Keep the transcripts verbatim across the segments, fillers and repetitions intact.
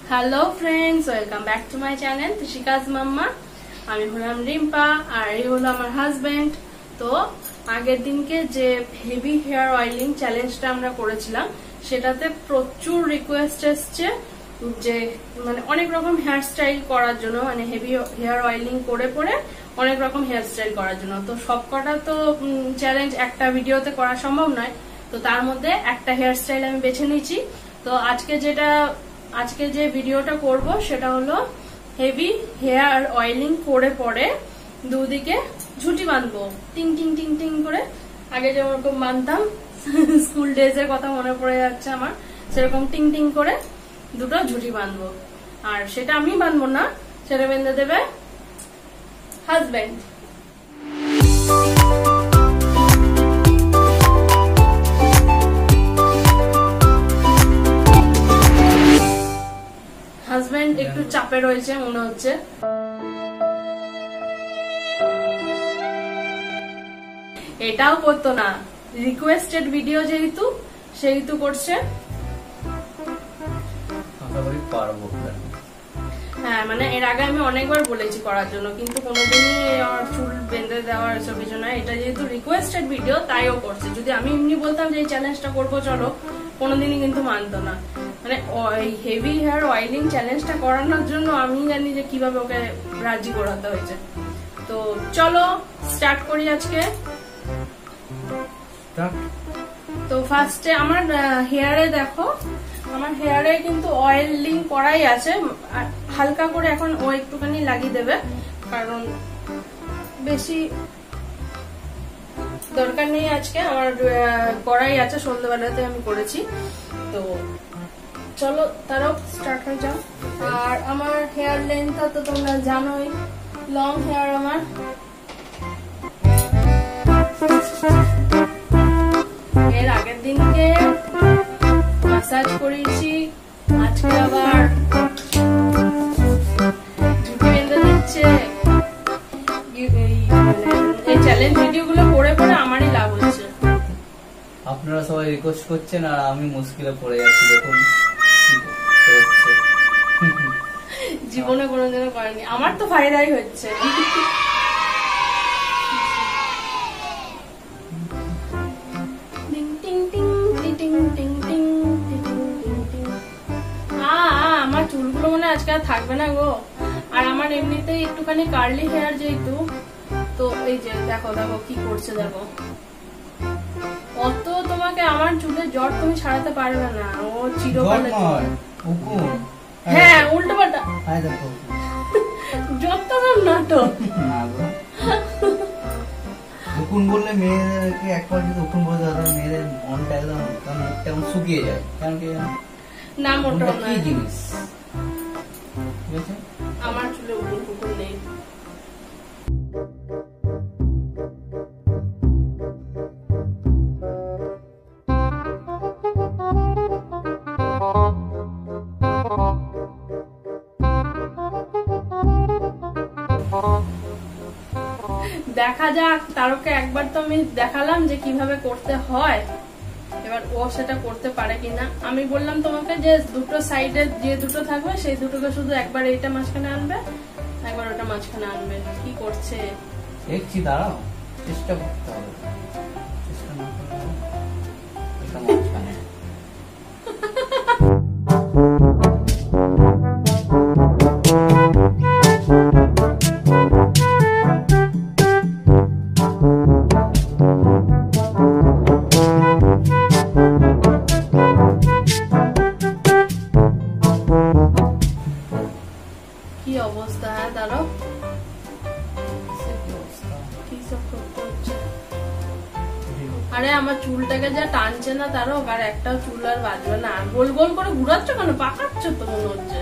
Hello friends, welcome back to my channel তিশিকাজ mamma. আমি হলাম রিম্পা আর এই হলো আমার হাজবেন্ড। তো আগের দিনকে যে হেভি হেয়ার অয়েলিং চ্যালেঞ্জটা আমরা করেছিলাম সেটাতে প্রচুর রিকোয়েস্ট এসছে যে মানে অনেক রকম হেয়ার স্টাইল করার জন্য, মানে হেভি হেয়ার অয়েলিং করে পরে অনেক রকম হেয়ার স্টাইল করার জন্য। তো সবকটা তো চ্যালেঞ্জ একটা ভিডিওতে করা সম্ভব নয়, তো তার মধ্যে একটা হেয়ার স্টাইল আমি বেছে নিয়েছি। তো আজকে যেটা আজকে যে ভিডিওটা করব সেটা হলো হেভি হেয়ার অয়েলিং করে পরে দুদিকে ঝুঁটি বাঁধবো টিং টিং টিং টিং করে। আগে যেরকম বাঁধতাম, স্কুল ডেজ এর কথা মনে পড়ে যাচ্ছে আমার, সেরকম টিং টিং করে দুটো ঝুঁটি বাঁধবো। আর সেটা আমি বাঁধবো না, সেটা বেঁধে দেবে হাজবেন্ড। হাজবেন্ড একটু চাপে রয়েছে মনে হচ্ছে। এটাও করতো না, রিকোয়েস্টেড ভিডিও যেহেতু সেহেতু করছে। হ্যাঁ, মানে এর আগে আমি অনেকবার বলেছি করার জন্য, কিন্তু কোনোদিনই আমার চুল বেঁধে দেওয়ার এসব কিছু না। এটা যেহেতু রিকোয়েস্টেড ভিডিও তাইও করছে। যদি আমি এমনি বলতাম যে এই চ্যালেঞ্জটা করবো চলো, কোনোদিনই কিন্তু মানতো না। মানে হেভি হেয়ার অয়েলিং চ্যালেঞ্জটা করানোর জন্য আমি জানি যে কিভাবে ওকে রাজি করাতে হয়েছে। তো চলো স্টার্ট করি আজকে। তো ফার্স্টে আমার হেয়ারে দেখো, আমার হেয়ারে কিন্তু অয়েলিং করাই আছে, হালকা করে এখন ও একটুখানি লাগিয়ে দেবে, কারণ বেশি দরকার নেই। আজকে আমার করাই আছে, সন্ধ্যাবেলাতে আমি করেছি। তো চলো তারাও স্টার্ট হয়ে যাও। আর আমার হেয়ার লেন্থ তো তোমরা জানোই, লং হেয়ার আমার। এর আগের দিনকে ম্যাসাজ করেছি, আজকে আবার ঝুঁকি বেঁধে দিচ্ছে। এই চ্যালেঞ্জ ভিডিও গুলো করে পরে আমারই লাভ হচ্ছে। আপনারা সবাই রিকোয়েস্ট করছেন আর আমি মুশকিলে পড়ে যাচ্ছি। দেখুন জীবনে কোনোদিনও করেনি, আমার তো ফায়দাই হচ্ছে। আমার চুলগুলো মনে আজকে আর থাকবে না গো। আর আমার এমনিতেই একটুখানি কার্লি হেয়ার যেহেতু, তো এই যে দেখো দেখো কি করছে দেখো। অত তোমাকে আমার চুলের জট তুমি ছাড়াতে পারবে না, ও চিরকাল। হ্যাঁ, উল্টো পাল্টা যত নাটক। উকুন বললে মেয়েদেরকে একবার যদি উকুন বলতে হয় মেয়েদের মনটা একদম মুখটা এমন শুকিয়ে যায়। কারণ কি না, মোটা কি জিনিস আমার চুলে উকুন টুকুন নেই। দেখা যাক, তারকে একবার তো আমি দেখালাম যে কিভাবে করতে হয়, এবার ও সেটা করতে পারে কিনা। আমি বললাম তোমাকে যে দুটো সাইডে যে দুটো থাকবে সেই দুটোকে শুধু একবার এইটা মাঝখানে আনবে, একবার ওটা মাঝখানে আনবে। কি করছে দেখছি, দাঁড়াও, চেষ্টা করতে হবে। চেষ্টা না করলে এটা মাঝখানে। কি অবস্থা? হ্যাঁ দাঁড়াও, আরে আমার চুলটাকে যা টানছে না তারও, আর একটাও চুল আর বাঁধবে না। গোল গোল করে ঘুরাচ্ছ কেন? পাকাচ্ছ তো মনে হচ্ছে।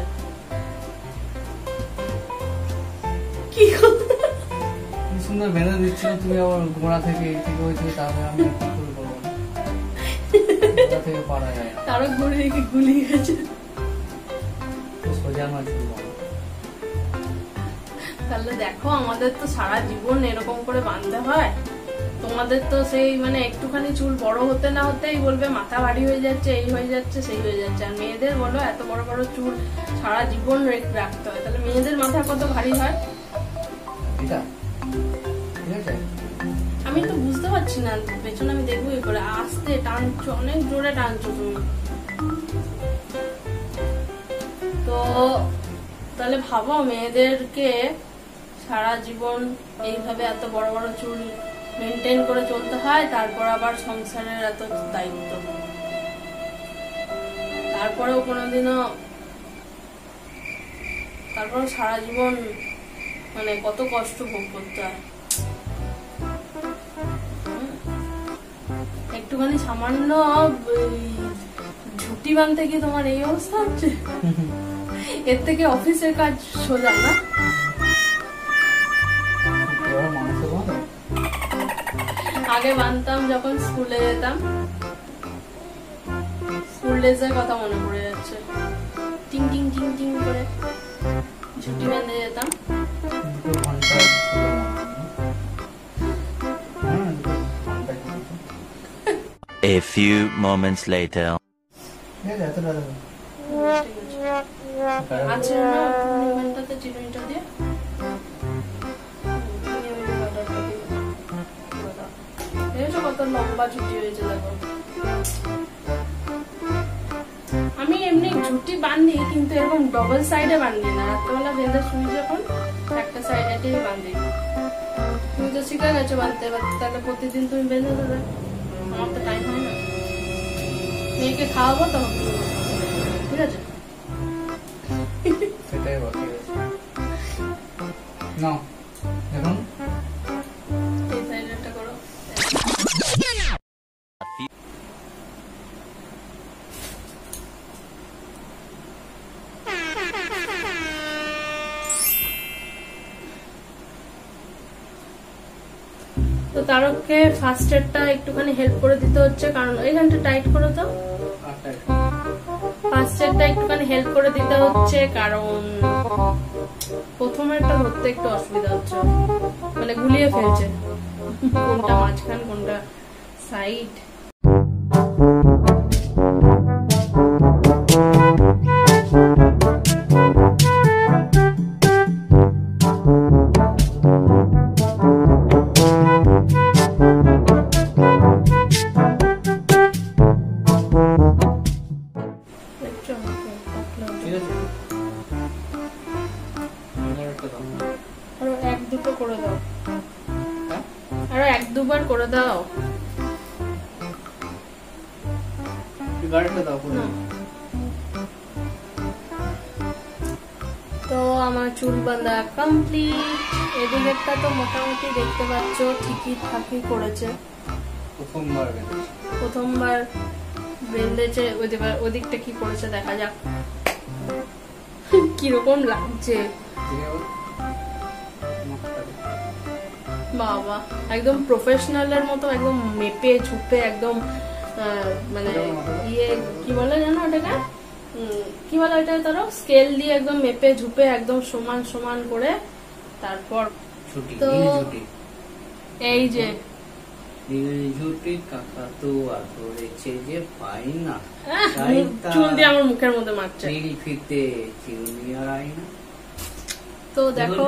কি সুন্দর বেঁধে দিচ্ছ তুমি, আবার গোড়া থেকে থেকে ওই থেকে, তাহলে আমি কি করে করবো? গোড়া থেকে পারা যায় না, তারও ঘুরে রেখে গুলিয়ে গেছে। সোজা আমার চুল। তাহলে দেখো, আমাদের তো সারা জীবন এরকম করে বাঁধতে হয়। তোমাদের তো সেই মানে একটুখানি চুল বড় হতে না হতেই বলবে মাথা ভারী হয়ে যাচ্ছে, এই হয়ে যাচ্ছে, সেই হয়ে যাচ্ছে। আর মেয়েদের বলো এত বড় বড় চুল সারা জীবন রাখতে হয়, তাহলে মেয়েদের মাথা কত ভারী হয়। আমি তো বুঝতে পারছি না, পেছনে আমি দেখবো এই করে আস্তে টানছো, অনেক জোরে টানছো তুমি। তো তাহলে ভাবো মেয়েদেরকে সারা জীবন এইভাবে এত বড় বড় চুল মেনটেন করে চলতে হয়, তারপর আবার সংসারের এত দায়িত্ব, তারপরেও কোনোদিনও তারপর সারা জীবন মানে কত কষ্ট ভোগ করতে হয়। একটুখানি সামান্য ঝুটি বাঁধতে গিয়ে তোমার এই অবস্থা হচ্ছে। এর থেকে অফিসের কাজ সোজা না? আগে বানতাম যখন স্কুলে যেতাম, স্কুল ডেজের কথা মনে পড়ে যাচ্ছে। টিং টিং টিং টিং করে ছুটি বেঁধে যেতাম। A few moments later. আছে না নিমেন্টাতে চিরুনিটা দিয়ে কত লম্বা ছুটি হয়েছে দেখো। আমি এমনি ছুটি বাঁধি কিন্তু এরকম ডবল সাইডে বাঁধি না, রাত্রেবেলা বেঁধে শুই যখন একটা সাইডেই বাঁধি। তুমি তো শিখে গেছো বাঁধতে, তাহলে প্রতিদিন তুমি বেঁধে দেবে, আমার তো টাইম হয় না। মেয়েকে খাওয়াবো তো, ঠিক আছে? সেটাই বাকি আছে। নাও এখন এই সাইডটা করো। তো তারকে ফার্স্ট এডটা একটুখানি হেল্প করে দিতে হচ্ছে, কারণ এইখানটা টাইট করো তো। ফার্স্ট এডটা একটুখানি হেল্প করে দিতে হচ্ছে কারণ প্রথমেরটা ধরতে একটু অসুবিধা হচ্ছে, মানে গুলিয়ে ফেলছে কোনটা মাঝখান কোনটা সাইড। আরো এক দুটো করে দাও, আরো এক দুবার করে দাও। তো আমার চুল বাঁধা কমপ্লিট। এদিকেরটা তো মোটামুটি দেখতে পাচ্ছ ঠিকই ঠাকই করেছে, প্রথমবার প্রথমবার বেঁধেছে। ওদিকটা কি করেছে দেখা যাক কিরকম লাগছে। বাবা একদম প্রফেশনালের মতো একদম মেপে ঝুপে একদম মানে ইয়ে কি বলে জানো ওটাকে, কি বলে ওটা ধরো স্কেল দিয়ে একদম মেপে ঝুপে একদম সমান সমান করে তারপর তো এই যে চুল দিয়ে আমার মুখের মধ্যে মারছে। তো দেখো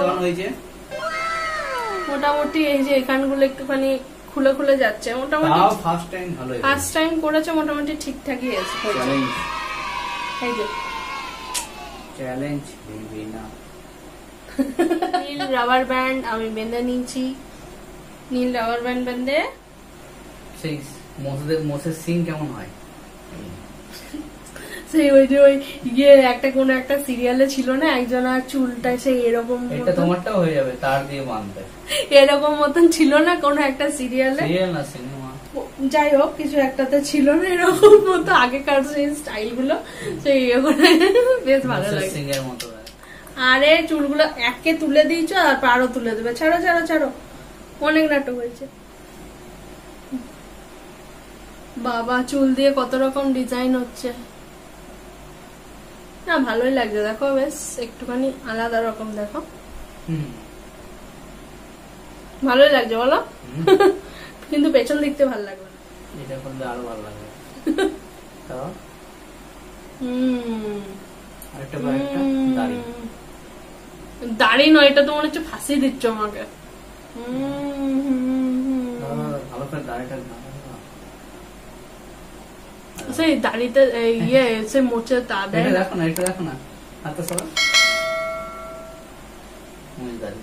মোটামুটি এই যে এখানগুলো একটুখানি খুলে খুলে যাচ্ছে, মোটামুটি ফার্স্ট টাইম করেছে, মোটামুটি ঠিকঠাকই আছে। এই যে চ্যালেঞ্জ নীল রাবার ব্যান্ড আমি বেঁধে নিয়েছি, নীল রাবার ব্যান্ড বেঁধে সেই মোসেদের মোসের সিন কেমন হয় সেই ওই যে ওই ইয়ে একটা কোন একটা সিরিয়ালে ছিল না একজন আর চুলটা সেই এরকম, এটা তোমারটাও হয়ে যাবে তার দিয়ে বাঁধতে, এরকম মতন ছিল না কোন একটা সিরিয়ালে, সিরিয়াল না সিনেমা, যাই হোক কিছু একটাতে ছিল না এরকম মতো আগেকার সেই স্টাইল গুলো, সেই ইয়ে করে বেশ ভালো লাগে। আরে চুলগুলো একে তুলে দিয়েছো আর আরো তুলে দেবে, ছাড়ো ছাড়ো ছাড়ো, অনেক নাটক হয়েছে। বাবা চুল দিয়ে কত রকম ডিজাইন হচ্ছে না, ভালোই লাগছে দেখো, বেশ একটুখানি আলাদা রকম দেখো, ভালোই লাগছে বলো। কিন্তু পেছন দেখতে ভালো লাগবে না। এটা করলে আরো ভালো লাগবে। তাও হুম আরেকটা বার একটা দাড়ি। দাড়ি নয়, এটা তো মনে হচ্ছে ফাঁসি দিচ্ছ আমাকে। ভালো করে দাড়িটা সেই দাড়িতে ইয়ে সে মোচে তা দেয়। দেখো না, এটা দেখো না, হাতটা সরা। দাড়ি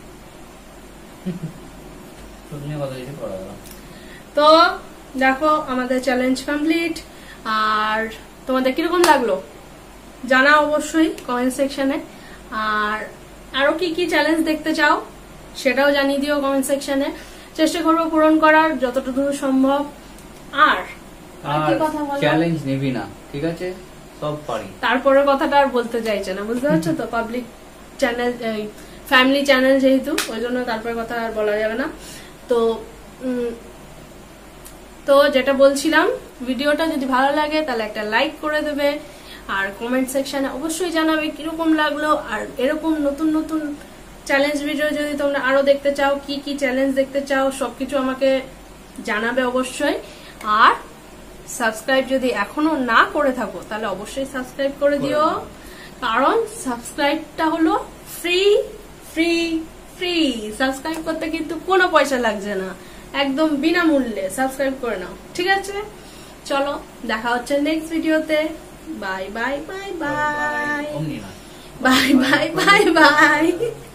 তো দেখো আমাদের চ্যালেঞ্জ কমপ্লিট। আর তোমাদের কিরকম লাগলো জানা অবশ্যই কমেন্ট সেকশনে। আর আরো কি কি চ্যালেঞ্জ দেখতে চাও সেটাও জানিয়ে দিও কমেন্ট সেকশনে। চেষ্টা করবো পূরণ করার যতটুকু সম্ভব। আর চ্যালেঞ্জ নিবি না, ঠিক আছে? সব পারি। তারপরে কথাটা আর বলতে চাইছে না, বুঝতে পারছো তো? পাবলিক চ্যানেল, ফ্যামিলি চ্যানেল যেহেতু, ওই জন্য তারপরে কথা আর বলা যাবে না। তো তো যেটা বলছিলাম, ভিডিওটা যদি ভালো লাগে তাহলে একটা লাইক করে দেবে। আর কমেন্ট সেকশনে অবশ্যই জানাবে কিরকম লাগলো। আর এরকম নতুন নতুন চ্যালেঞ্জ ভিডিও যদি তোমরা আরো দেখতে চাও, কি কি চ্যালেঞ্জ দেখতে চাও, সবকিছু আমাকে জানাবে অবশ্যই। আর সাবস্ক্রাইব যদি এখনো না করে থাকো তাহলে অবশ্যই সাবস্ক্রাইব করে দিও, কারণ সাবস্ক্রাইবটা হলো ফ্রি ফ্রি ফ্রি। সাবস্ক্রাইব করতে কিন্তু কোনো পয়সা লাগছে না, একদম বিনামূল্যে সাবস্ক্রাইব করে নাও, ঠিক আছে? চলো দেখা হচ্ছে নেক্সট ভিডিওতে। Bye bye bye bye bye bye bye by.